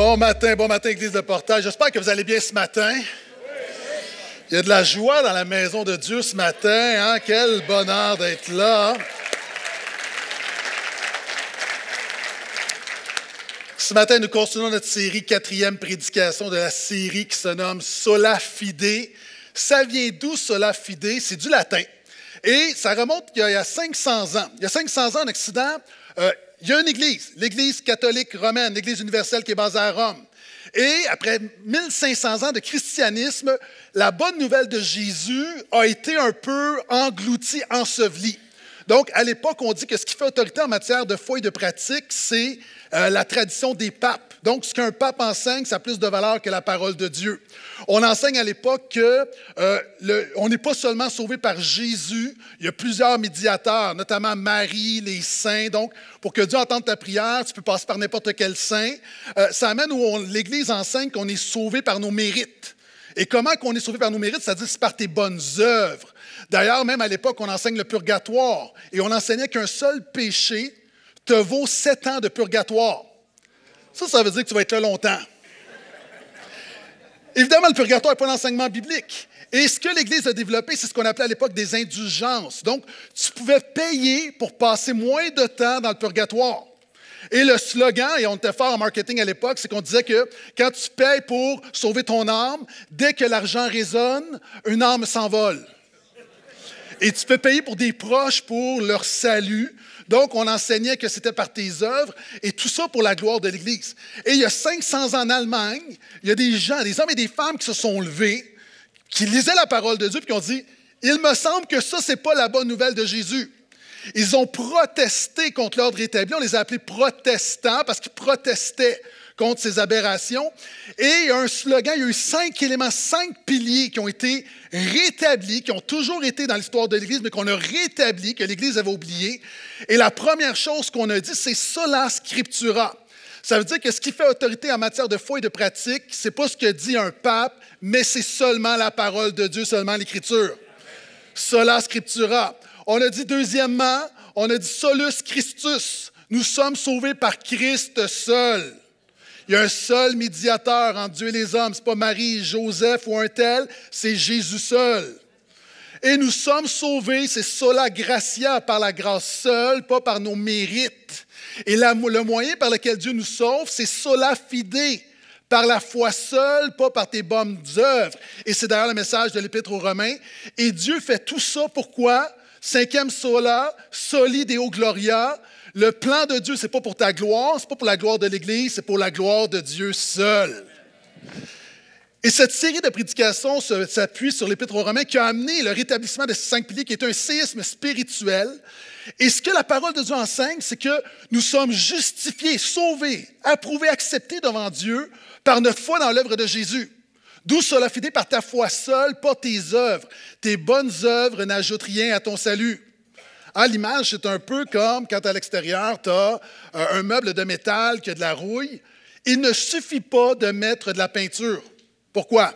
Bon matin, Église de Portage. J'espère que vous allez bien ce matin. Il y a de la joie dans la maison de Dieu ce matin. Hein? Quel bonheur d'être là. Ce matin, nous continuons notre série, 4e prédication de la série qui se nomme Sola Fide. Ça vient d'où, Sola Fide? C'est du latin. Et ça remonte il y a 500 ans. Il y a 500 ans en Occident, il y a une église, l'Église catholique romaine, l'Église universelle qui est basée à Rome. Et après 1500 ans de christianisme, la bonne nouvelle de Jésus a été un peu engloutie, ensevelie. Donc, à l'époque, on dit que ce qui fait autorité en matière de foi et de pratique, c'est la tradition des papes. Donc, ce qu'un pape enseigne, ça a plus de valeur que la parole de Dieu. On enseigne à l'époque qu'on n'est pas seulement sauvé par Jésus, il y a plusieurs médiateurs, notamment Marie, les saints. Donc, pour que Dieu entende ta prière, tu peux passer par n'importe quel saint. Ça amène où l'Église enseigne qu'on est sauvé par nos mérites. Et comment qu'on est sauvé par nos mérites? C'est-à-dire c'est par tes bonnes œuvres. D'ailleurs, même à l'époque, on enseigne le purgatoire. Et on enseignait qu'un seul péché te vaut 7 ans de purgatoire. Ça veut dire que tu vas être là longtemps. Évidemment, le purgatoire n'est pas un enseignement biblique. Et ce que l'Église a développé, c'est ce qu'on appelait à l'époque des indulgences. Donc, tu pouvais payer pour passer moins de temps dans le purgatoire. Et le slogan, et on était fort en marketing à l'époque, c'est qu'on disait que quand tu payes pour sauver ton âme, dès que l'argent résonne, une âme s'envole. Et tu peux payer pour des proches pour leur salut. Donc, on enseignait que c'était par tes œuvres, et tout ça pour la gloire de l'Église. Et il y a 500 ans en Allemagne, il y a des gens, des hommes et des femmes qui se sont levés, qui lisaient la parole de Dieu, puis qui ont dit, « Il me semble que ça, ce n'est pas la bonne nouvelle de Jésus. » Ils ont protesté contre l'ordre établi. On les a appelés protestants parce qu'ils protestaient contre ces aberrations. Et il y a un slogan, il y a eu 5 éléments, 5 piliers qui ont été rétablis, qui ont toujours été dans l'histoire de l'Église, mais qu'on a rétablis, que l'Église avait oublié. Et la première chose qu'on a dit, c'est sola scriptura. Ça veut dire que ce qui fait autorité en matière de foi et de pratique, ce n'est pas ce que dit un pape, mais c'est seulement la parole de Dieu, seulement l'Écriture. Sola scriptura. On a dit deuxièmement, on a dit solus Christus. Nous sommes sauvés par Christ seul. Il y a un seul médiateur entre Dieu et les hommes. Ce n'est pas Marie, Joseph ou un tel, c'est Jésus seul. Et nous sommes sauvés, c'est sola gratia, par la grâce seule, pas par nos mérites. Et le moyen par lequel Dieu nous sauve, c'est sola fide, par la foi seule, pas par tes bonnes œuvres. Et c'est d'ailleurs le message de l'Épître aux Romains. Et Dieu fait tout ça, pourquoi? 5e sola, soli Deo gloria. Le plan de Dieu, ce n'est pas pour ta gloire, ce n'est pas pour la gloire de l'Église, c'est pour la gloire de Dieu seul. Et cette série de prédications s'appuie sur l'Épître aux Romains qui a amené le rétablissement de ces 5 piliers qui est un séisme spirituel. Et ce que la parole de Dieu enseigne, c'est que nous sommes justifiés, sauvés, approuvés, acceptés devant Dieu par notre foi dans l'œuvre de Jésus. D'où sola fide, par ta foi seule, pas tes œuvres. Tes bonnes œuvres n'ajoutent rien à ton salut. Ah, l'image, c'est un peu comme quand à l'extérieur, tu as un meuble de métal qui a de la rouille. Il ne suffit pas de mettre de la peinture. Pourquoi?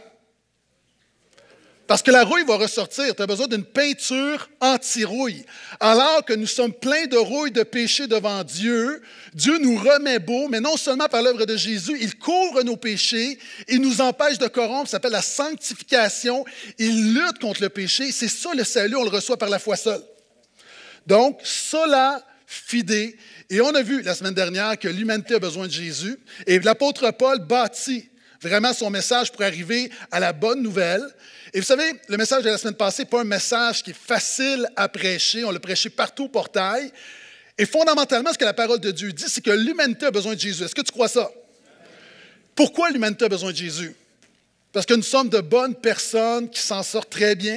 Parce que la rouille va ressortir. Tu as besoin d'une peinture anti-rouille. Alors que nous sommes pleins de rouille, de péché devant Dieu, Dieu nous remet beau, mais non seulement par l'œuvre de Jésus, il couvre nos péchés, il nous empêche de corrompre, ça s'appelle la sanctification, il lutte contre le péché. C'est ça le salut, on le reçoit par la foi seule. Donc, sola fide. Et on a vu la semaine dernière que l'humanité a besoin de Jésus. Et l'apôtre Paul bâtit vraiment son message pour arriver à la bonne nouvelle. Et vous savez, le message de la semaine passée n'est pas un message qui est facile à prêcher. On l'a prêché partout au portail. Et fondamentalement, ce que la parole de Dieu dit, c'est que l'humanité a besoin de Jésus. Est-ce que tu crois ça? Pourquoi l'humanité a besoin de Jésus? Parce que nous sommes de bonnes personnes qui s'en sortent très bien.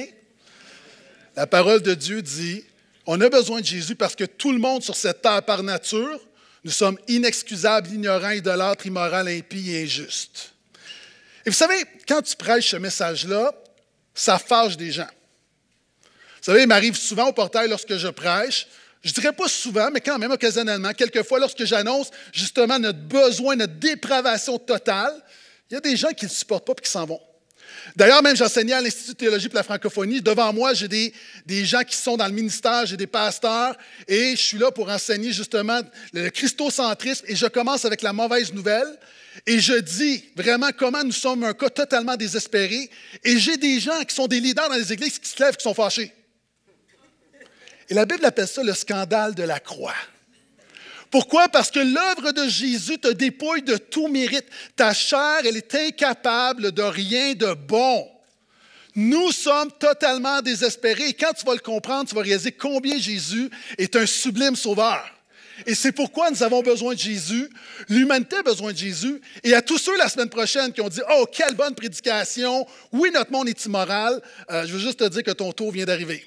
La parole de Dieu dit, on a besoin de Jésus parce que tout le monde sur cette terre par nature, nous sommes inexcusables, ignorants, idolâtres, immoraux, impies et injustes. Et vous savez, quand tu prêches ce message-là, ça fâche des gens. Vous savez, il m'arrive souvent au portail lorsque je prêche, je ne dirais pas souvent, mais quand même occasionnellement, quelquefois lorsque j'annonce justement notre besoin, notre dépravation totale, il y a des gens qui ne le supportent pas et qui s'en vont. D'ailleurs, même j'enseignais à l'Institut de théologie pour la francophonie. Devant moi, j'ai des gens qui sont dans le ministère, j'ai des pasteurs, et je suis là pour enseigner justement le christocentrisme, et je commence avec la mauvaise nouvelle, et je dis vraiment comment nous sommes un cas totalement désespéré, et j'ai des gens qui sont des leaders dans les églises qui se lèvent, qui sont fâchés. Et la Bible appelle ça le scandale de la croix. Pourquoi? Parce que l'œuvre de Jésus te dépouille de tout mérite. Ta chair, elle est incapable de rien de bon. Nous sommes totalement désespérés. Et quand tu vas le comprendre, tu vas réaliser combien Jésus est un sublime sauveur. Et c'est pourquoi nous avons besoin de Jésus. L'humanité a besoin de Jésus. Et à tous ceux la semaine prochaine qui ont dit « Oh, quelle bonne prédication! Oui, notre monde est immoral. » Je veux juste te dire que ton tour vient d'arriver.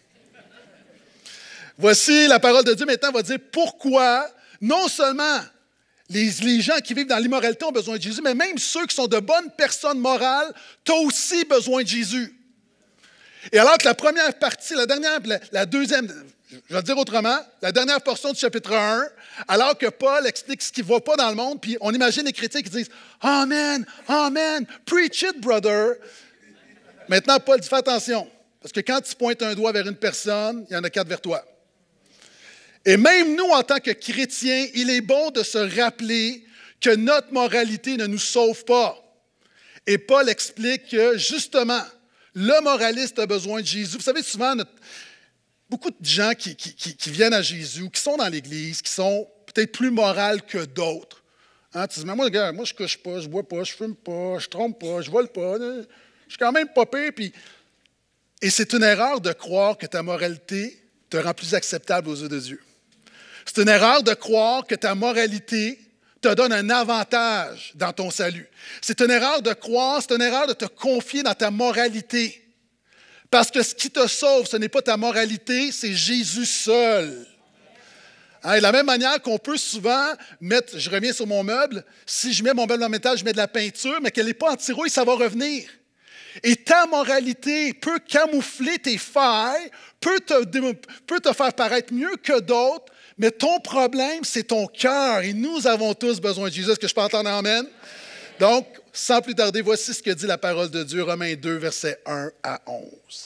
Voici la parole de Dieu maintenant va dire pourquoi non seulement les gens qui vivent dans l'immoralité ont besoin de Jésus, mais même ceux qui sont de bonnes personnes morales, tu as aussi besoin de Jésus. Et alors que la première partie, la deuxième, je vais le dire autrement, la dernière portion du chapitre 1, alors que Paul explique ce qui ne va pas dans le monde, puis on imagine les chrétiens qui disent « Amen, Amen, preach it, brother ». Maintenant, Paul dit « Fais attention, parce que quand tu pointes un doigt vers une personne, il y en a 4 vers toi. » Et même nous, en tant que chrétiens, il est bon de se rappeler que notre moralité ne nous sauve pas. Et Paul explique que, justement, le moraliste a besoin de Jésus. Vous savez, souvent, beaucoup de gens qui viennent à Jésus, qui sont dans l'Église, qui sont peut-être plus morales que d'autres. Hein, tu dis, mais moi, regarde, moi, je ne couche pas, je ne bois pas, je ne fume pas, je ne trompe pas, je ne vole pas, je suis quand même pas pire. Et c'est une erreur de croire que ta moralité te rend plus acceptable aux yeux de Dieu. C'est une erreur de croire que ta moralité te donne un avantage dans ton salut. C'est une erreur de croire, c'est une erreur de te confier dans ta moralité. Parce que ce qui te sauve, ce n'est pas ta moralité, c'est Jésus seul. Hein, et de la même manière qu'on peut souvent mettre, je reviens sur mon meuble, si je mets mon meuble en métal, je mets de la peinture, mais qu'elle n'est pas anti-rouille, ça va revenir. Et ta moralité peut camoufler tes failles, peut te faire paraître mieux que d'autres, mais ton problème, c'est ton cœur. Et nous avons tous besoin de Jésus. Est-ce que je peux entendre amen? Donc, sans plus tarder, voici ce que dit la parole de Dieu, Romains 2, versets 1 à 11.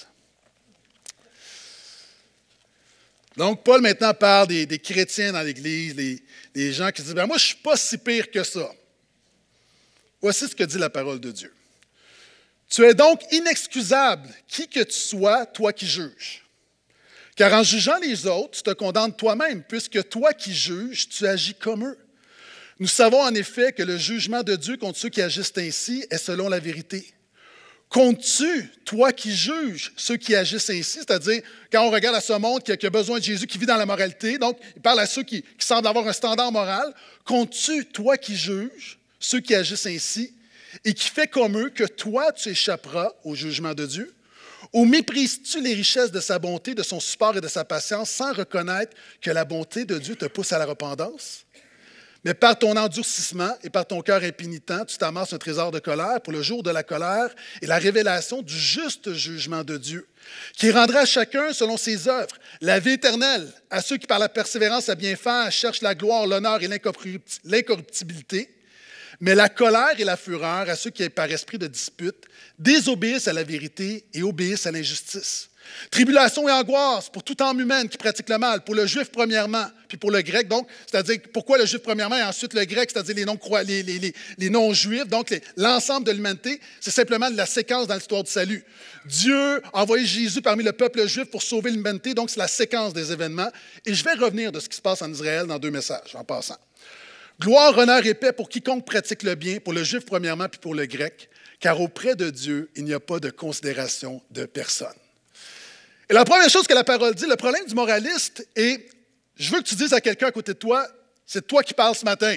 Donc, Paul maintenant parle des chrétiens dans l'Église, des gens qui disent, « Moi, je ne suis pas si pire que ça. » Voici ce que dit la parole de Dieu. « Tu es donc inexcusable, qui que tu sois, toi qui juges. Car en jugeant les autres, tu te condamnes toi-même, puisque toi qui juges, tu agis comme eux. Nous savons en effet que le jugement de Dieu contre ceux qui agissent ainsi est selon la vérité. Comptes-tu, toi qui juges, ceux qui agissent ainsi, c'est-à-dire quand on regarde à ce monde qui a besoin de Jésus, qui vit dans la moralité, donc il parle à ceux qui semblent avoir un standard moral, comptes-tu, toi qui juges, ceux qui agissent ainsi, et qui fait comme eux que toi tu échapperas au jugement de Dieu? Ou méprises-tu les richesses de sa bonté, de son support et de sa patience, sans reconnaître que la bonté de Dieu te pousse à la repentance? Mais par ton endurcissement et par ton cœur impénitent, tu t'amasses un trésor de colère pour le jour de la colère et la révélation du juste jugement de Dieu, qui rendra à chacun selon ses œuvres la vie éternelle, à ceux qui par la persévérance à bien faire cherchent la gloire, l'honneur et l'incorruptibilité, mais la colère et la fureur à ceux qui, par esprit de dispute, désobéissent à la vérité et obéissent à l'injustice. Tribulation et angoisse pour toute âme humaine qui pratique le mal, pour le juif premièrement, puis pour le grec, donc, c'est-à-dire pourquoi le juif premièrement et ensuite le grec, c'est-à-dire les non-juifs, donc l'ensemble de l'humanité, c'est simplement de la séquence dans l'histoire du salut. Dieu a envoyé Jésus parmi le peuple juif pour sauver l'humanité, donc c'est la séquence des événements. Et je vais revenir de ce qui se passe en Israël dans 2 messages, en passant. Gloire, honneur et paix pour quiconque pratique le bien, pour le juif premièrement, puis pour le grec, car auprès de Dieu, il n'y a pas de considération de personne. Et la première chose que la parole dit, le problème du moraliste est, je veux que tu dises à quelqu'un à côté de toi, c'est toi qui parles ce matin.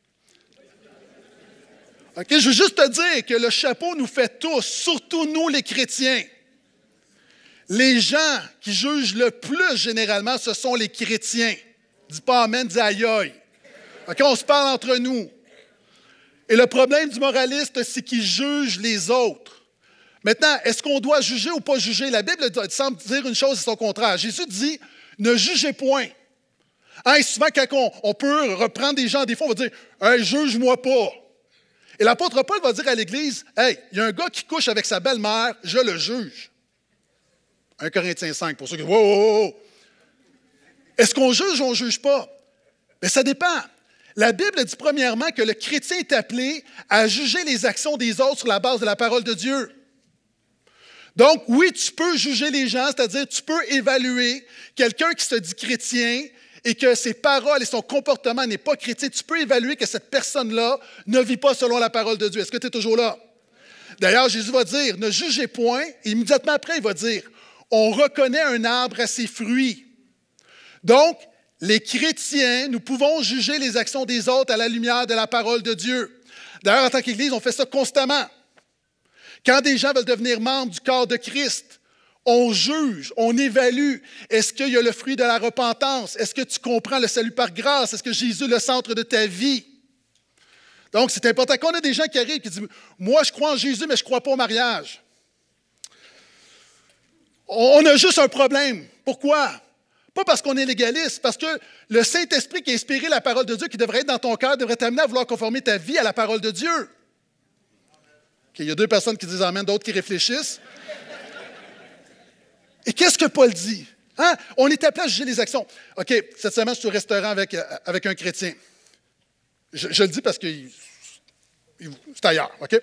OK, je veux juste te dire que le chapeau nous fait tous, surtout nous les chrétiens. Les gens qui jugent le plus généralement, ce sont les chrétiens. Dis pas amen, dis aïe aïe. OK, on se parle entre nous. Et le problème du moraliste, c'est qu'il juge les autres. Maintenant, est-ce qu'on doit juger ou pas juger? La Bible semble dire une chose et son contraire. Jésus dit, ne jugez point. Hein, et souvent, quand on peut reprendre des gens, des fois, on va dire, hey, juge-moi pas. Et l'apôtre Paul va dire à l'Église, « Hey, il y a un gars qui couche avec sa belle-mère, je le juge. » 1 Corinthiens 5, pour ceux qui disent, « Wow, wow, wow. » Est-ce qu'on juge ou on ne juge pas? Bien, ça dépend. La Bible dit premièrement que le chrétien est appelé à juger les actions des autres sur la base de la parole de Dieu. Donc, oui, tu peux juger les gens, c'est-à-dire tu peux évaluer quelqu'un qui se dit chrétien et que ses paroles et son comportement n'est pas chrétien. Tu peux évaluer que cette personne-là ne vit pas selon la parole de Dieu. Est-ce que tu es toujours là? D'ailleurs, Jésus va dire, ne jugez point. Et immédiatement après, il va dire, on reconnaît un arbre à ses fruits. Donc, les chrétiens, nous pouvons juger les actions des autres à la lumière de la parole de Dieu. D'ailleurs, en tant qu'Église, on fait ça constamment. Quand des gens veulent devenir membres du corps de Christ, on juge, on évalue. Est-ce qu'il y a le fruit de la repentance? Est-ce que tu comprends le salut par grâce? Est-ce que Jésus est le centre de ta vie? Donc, c'est important. Quand on a des gens qui arrivent et qui disent « Moi, je crois en Jésus, mais je ne crois pas au mariage. » On a juste un problème. Pourquoi? Pas parce qu'on est légaliste, parce que le Saint-Esprit qui a inspiré la parole de Dieu, qui devrait être dans ton cœur, devrait t'amener à vouloir conformer ta vie à la parole de Dieu. Okay, il y a 2 personnes qui disent amen, d'autres qui réfléchissent. Et qu'est-ce que Paul dit? Hein? On est appelé à juger les actions. OK, cette semaine, je suis au restaurant avec un chrétien. Je le dis parce que c'est ailleurs, OK?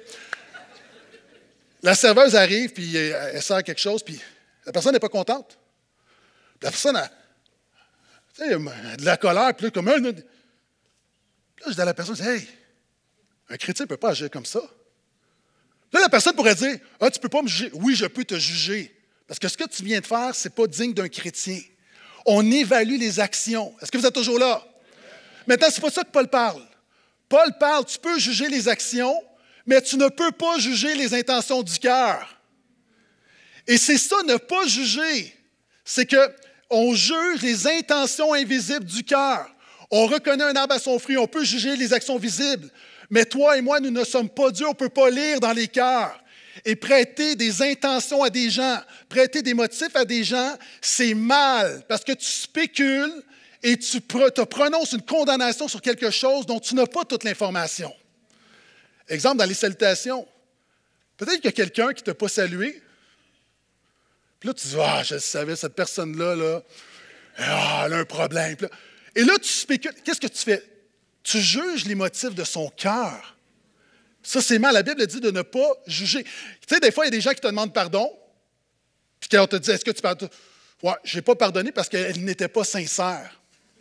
La serveuse arrive, puis elle sert quelque chose, puis la personne n'est pas contente. La personne a de la colère, puis là, comme un. Puis là, je dis à la personne, hey, un chrétien ne peut pas agir comme ça. Là, la personne pourrait dire, ah, tu ne peux pas me juger. Oui, je peux te juger. Parce que ce que tu viens de faire, ce n'est pas digne d'un chrétien. On évalue les actions. Est-ce que vous êtes toujours là? Maintenant, ce n'est pas ça que Paul parle. Paul parle, tu peux juger les actions, mais tu ne peux pas juger les intentions du cœur. Et c'est ça, ne pas juger. C'est qu'on juge les intentions invisibles du cœur. On reconnaît un arbre à son fruit, on peut juger les actions visibles. Mais toi et moi, nous ne sommes pas Dieu, on ne peut pas lire dans les cœurs. Et prêter des intentions à des gens, prêter des motifs à des gens, c'est mal, parce que tu spécules et tu te prononces une condamnation sur quelque chose dont tu n'as pas toute l'information. Exemple, dans les salutations. Peut-être qu'il y a quelqu'un qui ne t'a pas salué. Puis là, tu dis, ah, je le savais, cette personne-là, là, elle a un problème. Et là, tu spécules. Qu'est-ce que tu fais? Tu juges les motifs de son cœur. Ça, c'est mal. La Bible dit de ne pas juger. Tu sais, des fois, il y a des gens qui te demandent pardon. Puis quand on te dit, est-ce que tu pardonnes? Ouais, je n'ai pas pardonné parce qu'elle n'était pas sincère.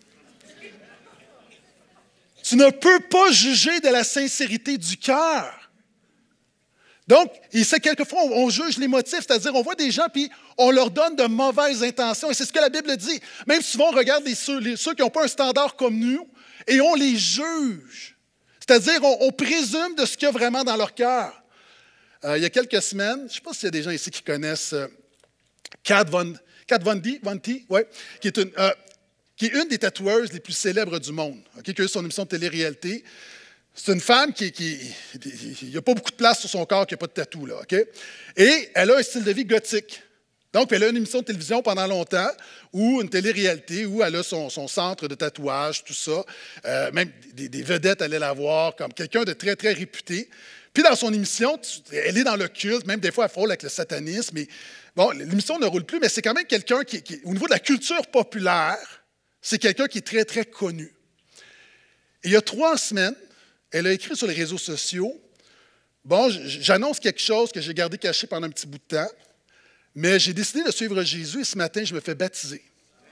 Tu ne peux pas juger de la sincérité du cœur. Donc, quelquefois, on juge les motifs, c'est-à-dire on voit des gens puis on leur donne de mauvaises intentions. Et c'est ce que la Bible dit. Même souvent, on regarde ceux qui n'ont pas un standard comme nous et on les juge. C'est-à-dire, on présume de ce qu'il y a vraiment dans leur cœur. Il y a quelques semaines, je ne sais pas s'il y a des gens ici qui connaissent Kat Von D, ouais, qui est une des tatoueuses les plus célèbres du monde, qui a eu son émission de télé-réalité. C'est une femme il n'y a pas beaucoup de place sur son corps qui n'a pas de tatou, là, OK? Et elle a un style de vie gothique. Donc, elle a une émission de télévision pendant longtemps, ou une télé-réalité, où elle a son centre de tatouage, tout ça. Même des vedettes allaient la voir comme quelqu'un de très, très réputé. Puis dans son émission, elle est dans le culte, même des fois elle frôle avec le satanisme. Mais, bon, l'émission ne roule plus, mais c'est quand même quelqu'un qui, au niveau de la culture populaire, c'est quelqu'un qui est très, très connu. Et il y a 3 semaines, elle a écrit sur les réseaux sociaux, « Bon, j'annonce quelque chose que j'ai gardé caché pendant un petit bout de temps, mais j'ai décidé de suivre Jésus et ce matin, je me fais baptiser. »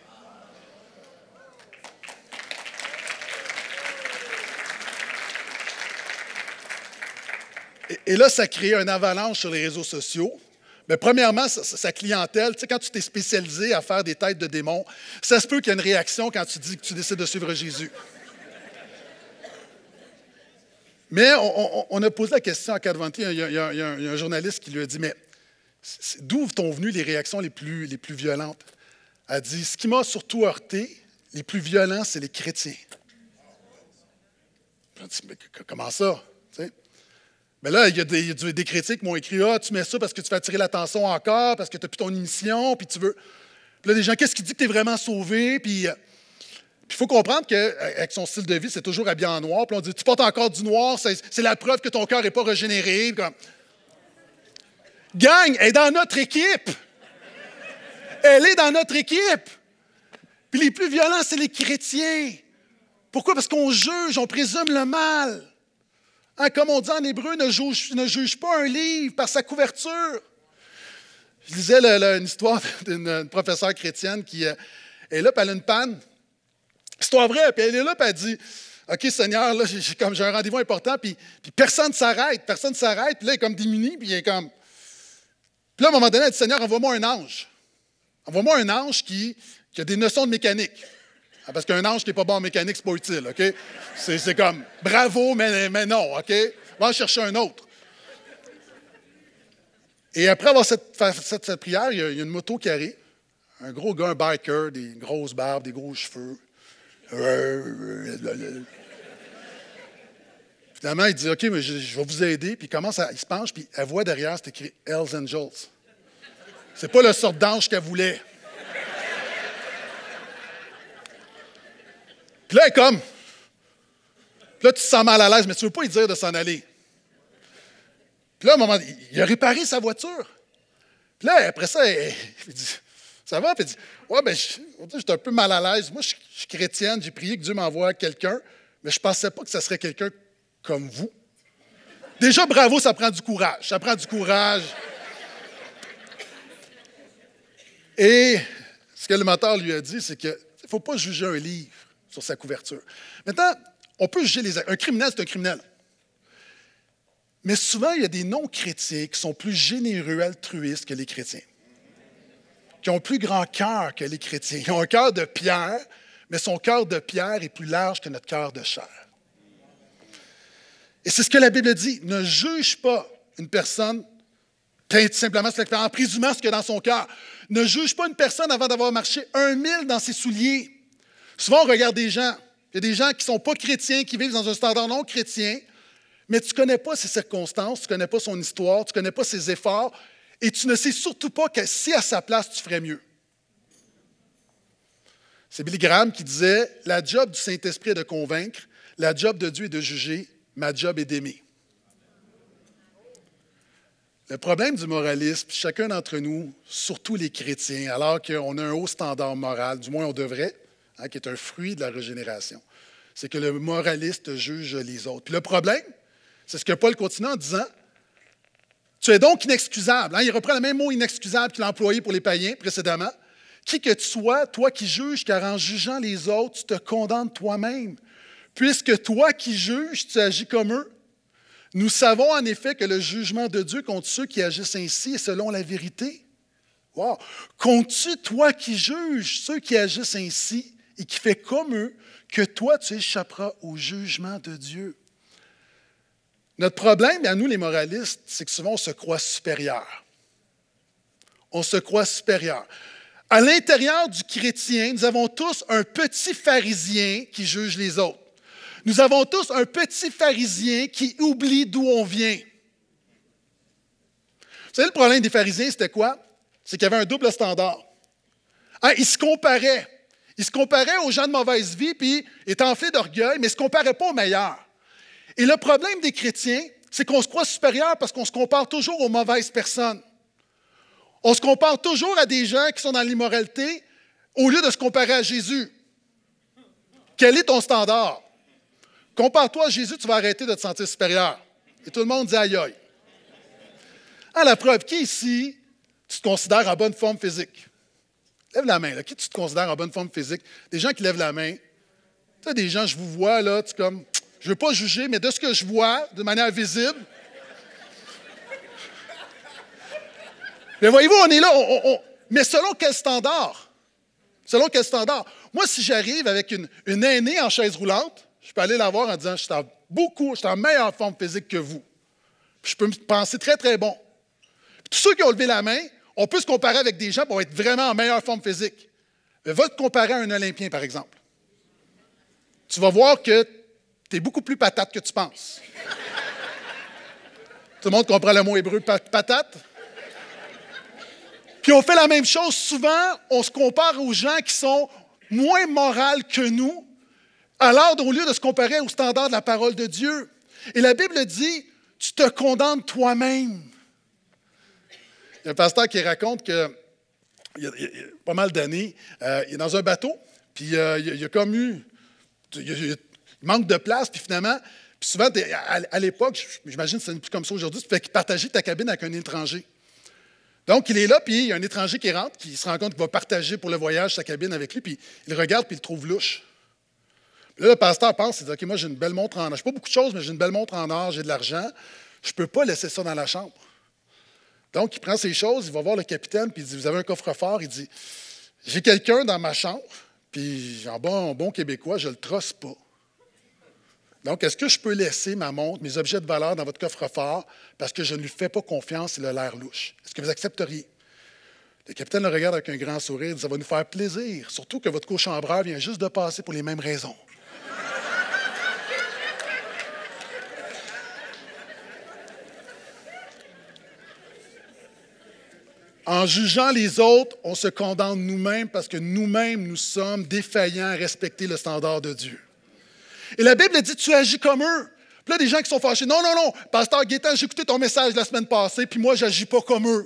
Et là, ça crée une avalanche sur les réseaux sociaux. Mais premièrement, sa clientèle, tu sais, quand tu t'es spécialisé à faire des têtes de démons, ça se peut qu'il y ait une réaction quand tu dis que tu décides de suivre Jésus. Mais on a posé la question à Kat Von D. Il y a un journaliste qui lui a dit, mais d'où sont venues les réactions les plus violentes? Elle a dit, ce qui m'a surtout heurté, les plus violents, c'est les chrétiens. Je dit, mais comment ça? Tu sais? Mais là, il y a des chrétiens qui m'ont écrit, ah, tu mets ça parce que tu fais attirer l'attention encore, parce que tu n'as plus ton émission, puis tu veux. Puis là, des gens, qu'est-ce qui dit que tu es vraiment sauvé? Puis Puis il faut comprendre qu'avec son style de vie, c'est toujours habillé en noir. Puis on dit, tu portes encore du noir, c'est la preuve que ton cœur n'est pas régénéré. Comme... Gang, elle est dans notre équipe. Elle est dans notre équipe. Puis les plus violents, c'est les chrétiens. Pourquoi? Parce qu'on juge, on présume le mal. Hein, comme on dit en hébreu, ne juge pas un livre par sa couverture. Je lisais une histoire d'une professeure chrétienne qui est là, puis elle a une panne. Histoire vraie, puis elle est là, puis elle dit, OK, Seigneur, là, j'ai un rendez-vous important, puis personne ne s'arrête, puis là, il est comme démuni, puis il est comme... Puis là, à un moment donné, elle dit, Seigneur, envoie-moi un ange. Envoie-moi un ange qui a des notions de mécanique. Parce qu'un ange qui n'est pas bon en mécanique, c'est pas utile, OK? C'est comme, bravo, mais non, OK? Va en chercher un autre. Et après avoir cette prière, il y a une moto qui arrive. Un gros gars, un biker, des grosses barbes, des gros cheveux. Finalement, il dit, OK, mais je vais vous aider. Puis il se penche, puis elle voit derrière, c'est écrit Hells Angels. C'est pas la sorte d'ange qu'elle voulait. Puis là, elle est comme. Puis là, tu te sens mal à l'aise, mais tu ne veux pas lui dire de s'en aller. Puis là, à un moment, il a réparé sa voiture. Puis là, après ça, il dit, ça va? Puis il dit, ouais, ben, j'étais un peu mal à l'aise. Moi, je suis chrétienne, j'ai prié que Dieu m'envoie quelqu'un, mais je ne pensais pas que ça serait quelqu'un comme vous. Déjà, bravo, ça prend du courage. Ça prend du courage. Et ce que le mentor lui a dit, c'est qu'il ne faut pas juger un livre sur sa couverture. Maintenant, on peut juger les actes. Un criminel, c'est un criminel. Mais souvent, il y a des non-chrétiens qui sont plus généreux, altruistes que les chrétiens, qui ont un plus grand cœur que les chrétiens. Ils ont un cœur de pierre, mais son cœur de pierre est plus large que notre cœur de chair. Et c'est ce que la Bible dit. Ne juge pas une personne simplement en présumant ce qu'il y a dans son cœur. Ne juge pas une personne avant d'avoir marché 1 000 dans ses souliers. Souvent, on regarde des gens. Il y a des gens qui ne sont pas chrétiens, qui vivent dans un standard non chrétien, mais tu ne connais pas ses circonstances, tu ne connais pas son histoire, tu ne connais pas ses efforts, et tu ne sais surtout pas que si à sa place, tu ferais mieux. C'est Billy Graham qui disait « La job du Saint-Esprit est de convaincre, la job de Dieu est de juger, ma job est d'aimer. » Le problème du moralisme, chacun d'entre nous, surtout les chrétiens, alors qu'on a un haut standard moral, du moins on devrait, qui est un fruit de la régénération, c'est que le moraliste juge les autres. Puis le problème, c'est ce que Paul continue en disant, « Tu es donc inexcusable. » Il reprend le même mot « inexcusable » qu'il a employé pour les païens précédemment. « Qui que tu sois, toi qui juges, car en jugeant les autres, tu te condamnes toi-même. Puisque toi qui juges, tu agis comme eux. Nous savons en effet que le jugement de Dieu contre ceux qui agissent ainsi est selon la vérité. » Wow! « Comptes-tu, toi qui juges, ceux qui agissent ainsi et qui fais comme eux, que toi tu échapperas au jugement de Dieu. » Notre problème, à nous les moralistes, c'est que souvent on se croit supérieur. On se croit supérieur. À l'intérieur du chrétien, nous avons tous un petit pharisien qui juge les autres. Nous avons tous un petit pharisien qui oublie d'où on vient. Vous savez, le problème des pharisiens, c'était quoi? C'est qu'il y avait un double standard. Ils se comparaient. Ils se comparaient aux gens de mauvaise vie, puis ils étaient enflés d'orgueil, mais ils ne se comparaient pas aux meilleurs. Et le problème des chrétiens, c'est qu'on se croit supérieur parce qu'on se compare toujours aux mauvaises personnes. On se compare toujours à des gens qui sont dans l'immoralité au lieu de se comparer à Jésus. Quel est ton standard? Compare-toi à Jésus, tu vas arrêter de te sentir supérieur. Et tout le monde dit aïe aïe. La preuve, qui ici, tu te considères en bonne forme physique? Lève la main. Là. Qui tu te considères en bonne forme physique? Des gens qui lèvent la main. Tu sais, des gens, je vous vois, là, tu comme, je ne veux pas juger, mais de ce que je vois, de manière visible. Mais voyez-vous, on est là, mais selon quel standard? Selon quel standard? Moi, si j'arrive avec une aînée en chaise roulante, je peux aller la voir en disant, je suis en meilleure forme physique que vous. Puis je peux me penser très, très bon. Puis tous ceux qui ont levé la main, on peut se comparer avec des gens qui vont être vraiment en meilleure forme physique. Mais va te comparer à un Olympien, par exemple. Tu vas voir que tu es beaucoup plus patate que tu penses. Tout le monde comprend le mot hébreu patate? Puis on fait la même chose. Souvent, on se compare aux gens qui sont moins morales que nous, alors au lieu de se comparer au standard de la parole de Dieu. Et la Bible dit, tu te condamnes toi-même. Il y a un pasteur qui raconte qu'il y a pas mal d'années, il est dans un bateau, puis il y a comme eu, il manque de place, puis finalement, puis souvent, à l'époque, j'imagine que c'est plus comme ça aujourd'hui, tu fais partager ta cabine avec un étranger. Donc, il est là, puis il y a un étranger qui rentre, qui se rend compte qu'il va partager pour le voyage sa cabine avec lui, puis il regarde, puis il le trouve louche. Puis là, le pasteur pense, il dit, OK, moi, j'ai une belle montre en or. Je n'ai pas beaucoup de choses, mais j'ai une belle montre en or, j'ai de l'argent. Je ne peux pas laisser ça dans la chambre. Donc, il prend ses choses, il va voir le capitaine, puis il dit, vous avez un coffre-fort? Il dit, j'ai quelqu'un dans ma chambre, puis en bon québécois, je ne le trosse pas. Donc, est-ce que je peux laisser ma montre, mes objets de valeur dans votre coffre-fort parce que je ne lui fais pas confiance, il a l'air louche? Est-ce que vous accepteriez? Le capitaine le regarde avec un grand sourire, il dit, ça va nous faire plaisir, surtout que votre cochambreur vient juste de passer pour les mêmes raisons. En jugeant les autres, on se condamne nous-mêmes parce que nous-mêmes, nous sommes défaillants à respecter le standard de Dieu. Et la Bible dit, tu agis comme eux. Puis là, des gens qui sont fâchés. Non, non, non, pasteur Gaétan, j'ai écouté ton message la semaine passée, puis moi, je n'agis pas comme eux.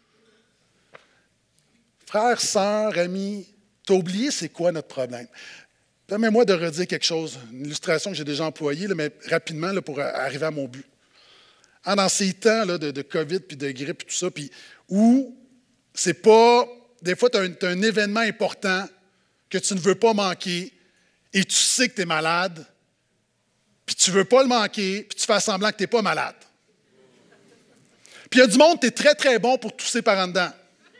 Frères, sœurs, amis, tu as oublié c'est quoi notre problème. Permets-moi de redire quelque chose, une illustration que j'ai déjà employée, là, mais rapidement là, pour arriver à mon but. Dans ces temps là, de COVID, puis de grippe, puis tout ça, puis où c'est pas... Des fois, tu as un événement important que tu ne veux pas manquer et tu sais que tu es malade, puis tu ne veux pas le manquer, puis tu fais semblant que tu n'es pas malade. Puis il y a du monde, tu es très, très bon pour tousser par en dedans.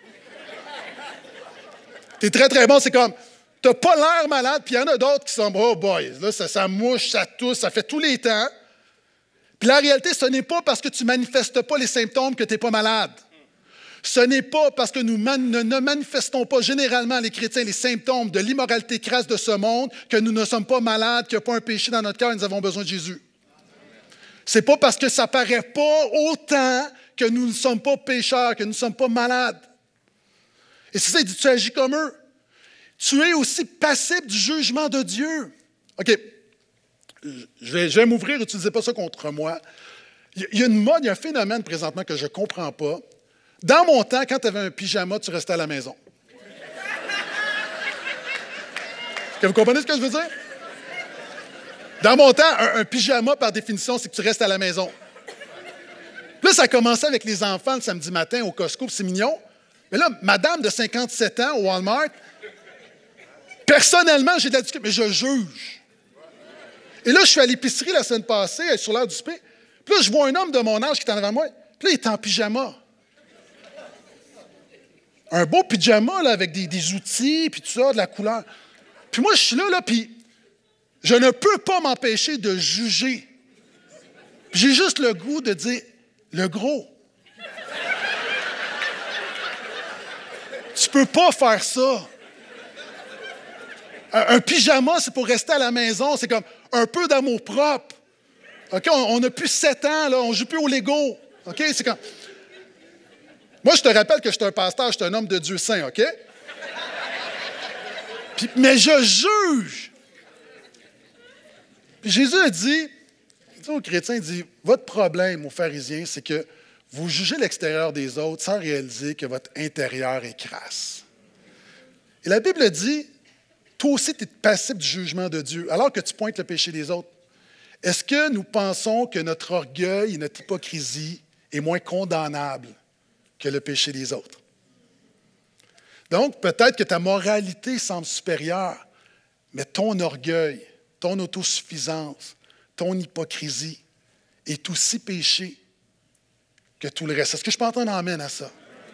Tu es très, très bon, c'est comme, tu n'as pas l'air malade, puis il y en a d'autres qui sont, oh boy, là, ça mouche, ça tousse, ça fait tous les temps. Puis la réalité, ce n'est pas parce que tu ne manifestes pas les symptômes que tu n'es pas malade. Ce n'est pas parce que nous ne manifestons pas généralement, les chrétiens, les symptômes de l'immoralité crasse de ce monde que nous ne sommes pas malades, qu'il n'y a pas un péché dans notre cœur et nous avons besoin de Jésus. Ce n'est pas parce que ça ne paraît pas autant que nous ne sommes pas pécheurs, que nous ne sommes pas malades. Et c'est ça, il dit, tu agis comme eux. Tu es aussi passible du jugement de Dieu. OK, je vais m'ouvrir, n'utilisez pas ça contre moi. Il y a une mode, il y a un phénomène présentement que je ne comprends pas. Dans mon temps, quand tu avais un pyjama, tu restais à la maison. Est-ce que vous comprenez ce que je veux dire? Dans mon temps, un pyjama, par définition, c'est que tu restes à la maison. Puis là, ça a commencé avec les enfants le samedi matin au Costco, c'est mignon. Mais là, madame de 57 ans au Walmart, personnellement, j'ai de la difficulté, mais je juge. Et là, je suis à l'épicerie la semaine passée, sur l'heure du souper. Puis là, je vois un homme de mon âge qui est en avant de moi. Puis là, il est en pyjama. Un beau pyjama là, avec des outils, puis tout ça, de la couleur. Puis moi, je suis là, puis je ne peux pas m'empêcher de juger. Puis j'ai juste le goût de dire, le gros. Tu peux pas faire ça. Un pyjama, c'est pour rester à la maison. C'est comme un peu d'amour propre. OK? On n'a plus 7 ans, là, on ne joue plus au Lego. OK? C'est comme... Moi, je te rappelle que je suis un pasteur, je suis un homme de Dieu saint, OK? Mais je juge. Puis Jésus a dit aux chrétiens, il dit, votre problème aux pharisiens, c'est que vous jugez l'extérieur des autres sans réaliser que votre intérieur est crasse. Et la Bible dit, toi aussi, tu es passible du jugement de Dieu, alors que tu pointes le péché des autres. Est-ce que nous pensons que notre orgueil et notre hypocrisie est moins condamnable que le péché des autres? Donc, peut-être que ta moralité semble supérieure, mais ton orgueil, ton autosuffisance, ton hypocrisie est aussi péché que tout le reste. Est-ce que je peux entendre un amen à ça?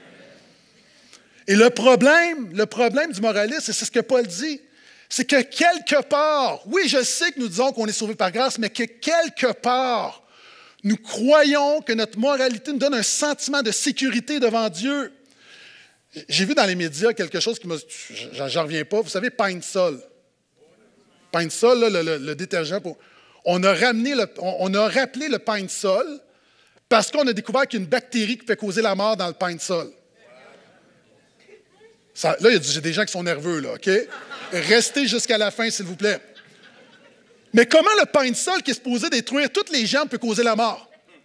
Et le problème du moralisme, et c'est ce que Paul dit, c'est que quelque part, oui, je sais que nous disons qu'on est sauvé par grâce, mais que quelque part, nous croyons que notre moralité nous donne un sentiment de sécurité devant Dieu. J'ai vu dans les médias quelque chose qui m'a... J'en reviens pas. Vous savez, Pine-Sol. Pine-Sol, là, le détergent. On a rappelé le Pine-Sol parce qu'on a découvert qu'il y a une bactérie qui peut causer la mort dans le Pine-Sol. Là, j'ai des gens qui sont nerveux, là, OK? Restez jusqu'à la fin, s'il vous plaît. Mais comment le pain de sol qui est supposé détruire toutes les jambes peut causer la mort?